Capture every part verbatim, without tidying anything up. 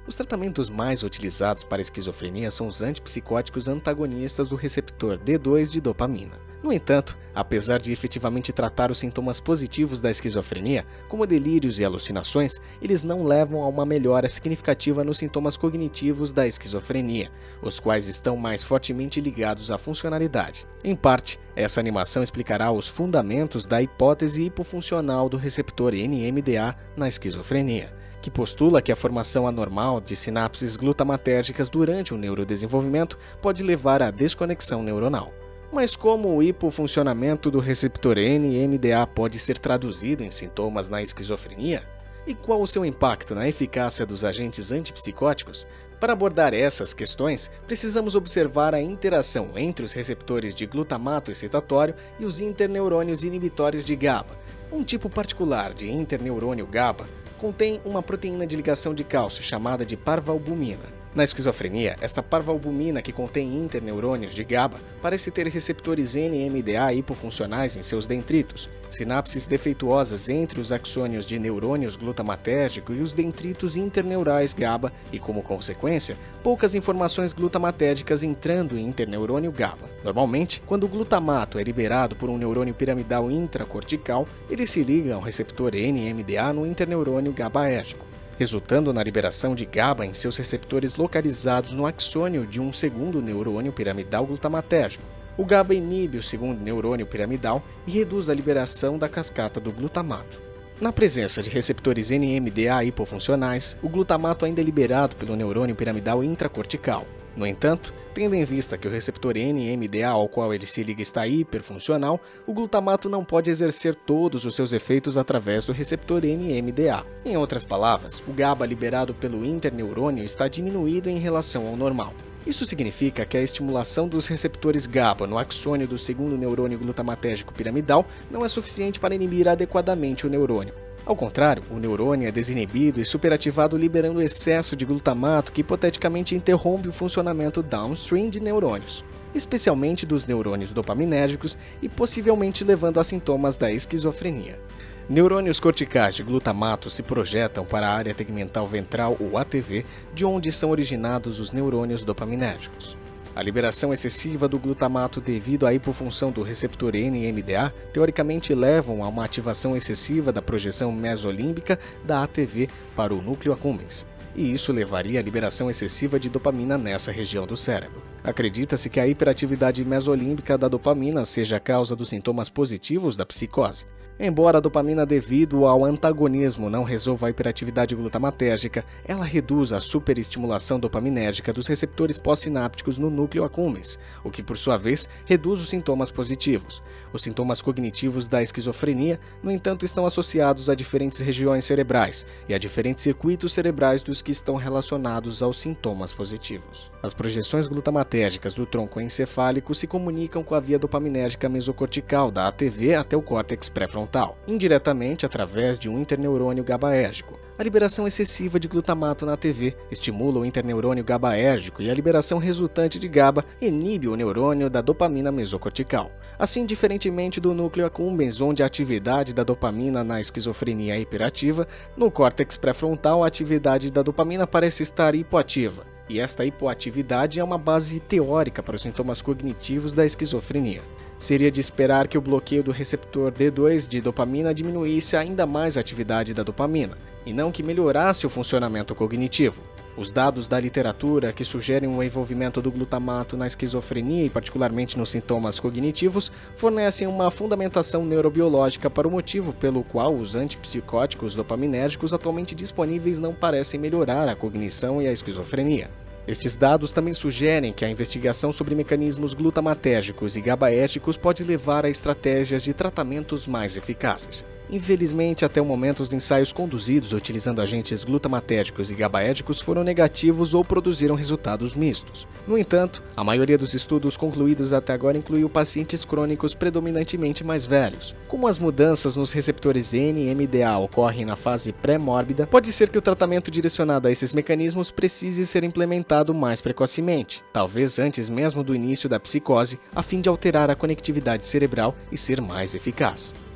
Os tratamentos mais utilizados para esquizofrenia são os antipsicóticos antagonistas do receptor D dois de dopamina. No entanto, apesar de efetivamente tratar os sintomas positivos da esquizofrenia, como delírios e alucinações, eles não levam a uma melhora significativa nos sintomas cognitivos da esquizofrenia, os quais estão mais fortemente ligados à funcionalidade. Em parte, essa animação explicará os fundamentos da hipótese hipofuncional do receptor N M D A na esquizofrenia, que postula que a formação anormal de sinapses glutamatérgicas durante o neurodesenvolvimento pode levar à desconexão neuronal. Mas como o hipofuncionamento do receptor N M D A pode ser traduzido em sintomas na esquizofrenia? E qual o seu impacto na eficácia dos agentes antipsicóticos? Para abordar essas questões, precisamos observar a interação entre os receptores de glutamato excitatório e os interneurônios inibitórios de GABA. Um tipo particular de interneurônio GABA contém uma proteína de ligação de cálcio chamada de parvalbumina. Na esquizofrenia, esta parvalbumina, que contém interneurônios de GABA, parece ter receptores N M D A hipofuncionais em seus dendritos, sinapses defeituosas entre os axônios de neurônios glutamatérgico e os dendritos interneurais GABA e, como consequência, poucas informações glutamatérgicas entrando em interneurônio GABA. Normalmente, quando o glutamato é liberado por um neurônio piramidal intracortical, ele se liga ao receptor N M D A no interneurônio GABAérgico, resultando na liberação de GABA em seus receptores localizados no axônio de um segundo neurônio piramidal glutamatérgico. O GABA inibe o segundo neurônio piramidal e reduz a liberação da cascata do glutamato. Na presença de receptores N M D A hipofuncionais, o glutamato ainda é liberado pelo neurônio piramidal intracortical. No entanto, tendo em vista que o receptor N M D A ao qual ele se liga está hiperfuncional, o glutamato não pode exercer todos os seus efeitos através do receptor N M D A. Em outras palavras, o GABA liberado pelo interneurônio está diminuído em relação ao normal. Isso significa que a estimulação dos receptores GABA no axônio do segundo neurônio glutamatérgico piramidal não é suficiente para inibir adequadamente o neurônio. Ao contrário, o neurônio é desinibido e superativado liberando excesso de glutamato que hipoteticamente interrompe o funcionamento downstream de neurônios, especialmente dos neurônios dopaminérgicos e possivelmente levando a sintomas da esquizofrenia. Neurônios corticais de glutamato se projetam para a área tegmental ventral, ou A T V, de onde são originados os neurônios dopaminérgicos. A liberação excessiva do glutamato devido à hipofunção do receptor N M D A teoricamente levam a uma ativação excessiva da projeção mesolímbica da A T V para o núcleo accumbens, e isso levaria à liberação excessiva de dopamina nessa região do cérebro. Acredita-se que a hiperatividade mesolímbica da dopamina seja a causa dos sintomas positivos da psicose. Embora a dopamina devido ao antagonismo não resolva a hiperatividade glutamatérgica, ela reduz a superestimulação dopaminérgica dos receptores pós-sinápticos no núcleo accumbens, o que por sua vez reduz os sintomas positivos. Os sintomas cognitivos da esquizofrenia, no entanto, estão associados a diferentes regiões cerebrais e a diferentes circuitos cerebrais dos que estão relacionados aos sintomas positivos. As projeções glutamatérgicas do tronco encefálico se comunicam com a via dopaminérgica mesocortical da A T V até o córtex pré-frontal, indiretamente através de um interneurônio GABAérgico. A liberação excessiva de glutamato na A T V estimula o interneurônio GABAérgico e a liberação resultante de GABA inibe o neurônio da dopamina mesocortical. Assim, diferentemente do núcleo accumbens, onde a atividade da dopamina na esquizofrenia é hiperativa, no córtex pré-frontal a atividade da dopamina parece estar hipoativa. E esta hipoatividade é uma base teórica para os sintomas cognitivos da esquizofrenia. Seria de esperar que o bloqueio do receptor D dois de dopamina diminuísse ainda mais a atividade da dopamina, e não que melhorasse o funcionamento cognitivo. Os dados da literatura que sugerem o envolvimento do glutamato na esquizofrenia e particularmente nos sintomas cognitivos fornecem uma fundamentação neurobiológica para o motivo pelo qual os antipsicóticos dopaminérgicos atualmente disponíveis não parecem melhorar a cognição e a esquizofrenia. Estes dados também sugerem que a investigação sobre mecanismos glutamatérgicos e GABAérgicos pode levar a estratégias de tratamentos mais eficazes. Infelizmente, até o momento, os ensaios conduzidos utilizando agentes glutamatérgicos e GABAérgicos foram negativos ou produziram resultados mistos. No entanto, a maioria dos estudos concluídos até agora incluiu pacientes crônicos predominantemente mais velhos. Como as mudanças nos receptores N M D A ocorrem na fase pré-mórbida, pode ser que o tratamento direcionado a esses mecanismos precise ser implementado mais precocemente, talvez antes mesmo do início da psicose, a fim de alterar a conectividade cerebral e ser mais eficaz.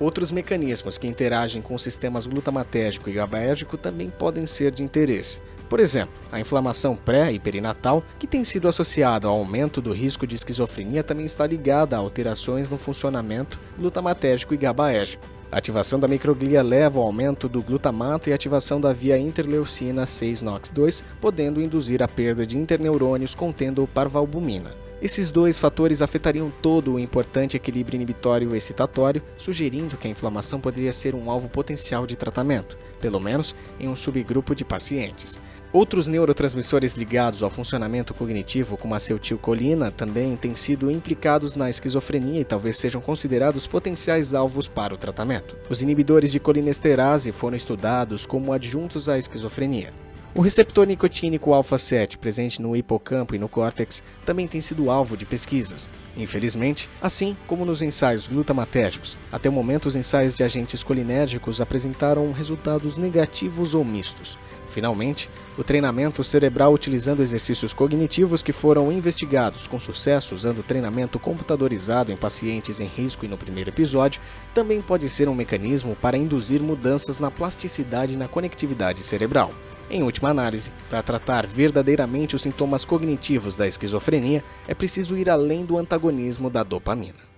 Outros mecanismos que interagem com os sistemas glutamatérgico e GABAérgico também podem ser de interesse. Por exemplo, a inflamação pré e perinatal, que tem sido associada ao aumento do risco de esquizofrenia, também está ligada a alterações no funcionamento glutamatérgico e GABAérgico. A ativação da microglia leva ao aumento do glutamato e ativação da via interleucina seis nox dois, podendo induzir a perda de interneurônios contendo parvalbumina. Esses dois fatores afetariam todo o importante equilíbrio inibitório excitatório, sugerindo que a inflamação poderia ser um alvo potencial de tratamento, pelo menos em um subgrupo de pacientes. Outros neurotransmissores ligados ao funcionamento cognitivo, como a acetilcolina, também têm sido implicados na esquizofrenia e talvez sejam considerados potenciais alvos para o tratamento. Os inibidores de colinesterase foram estudados como adjuntos à esquizofrenia. O receptor nicotínico alfa sete, presente no hipocampo e no córtex, também tem sido alvo de pesquisas. Infelizmente, assim como nos ensaios glutamatérgicos, até o momento os ensaios de agentes colinérgicos apresentaram resultados negativos ou mistos. Finalmente, o treinamento cerebral utilizando exercícios cognitivos que foram investigados com sucesso usando treinamento computadorizado em pacientes em risco e no primeiro episódio, também pode ser um mecanismo para induzir mudanças na plasticidade e na conectividade cerebral. Em última análise, para tratar verdadeiramente os sintomas cognitivos da esquizofrenia, é preciso ir além do antagonismo da dopamina.